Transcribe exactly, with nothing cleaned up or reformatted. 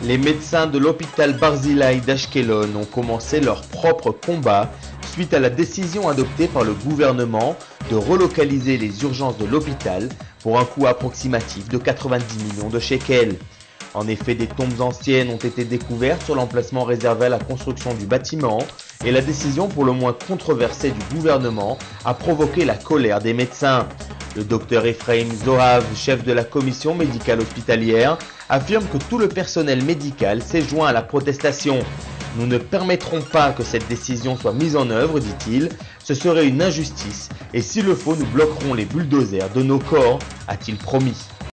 Les médecins de l'hôpital Barzilai d'Ashkelon ont commencé leur propre combat suite à la décision adoptée par le gouvernement de relocaliser les urgences de l'hôpital pour un coût approximatif de quatre-vingt-dix millions de shekels. En effet, des tombes anciennes ont été découvertes sur l'emplacement réservé à la construction du bâtiment et la décision pour le moins controversée du gouvernement a provoqué la colère des médecins. Le docteur Ephraim Zohav, chef de la commission médicale hospitalière, affirme que tout le personnel médical s'est joint à la protestation. « Nous ne permettrons pas que cette décision soit mise en œuvre, dit-il. Ce serait une injustice et s'il le faut, nous bloquerons les bulldozers de nos corps, a-t-il promis.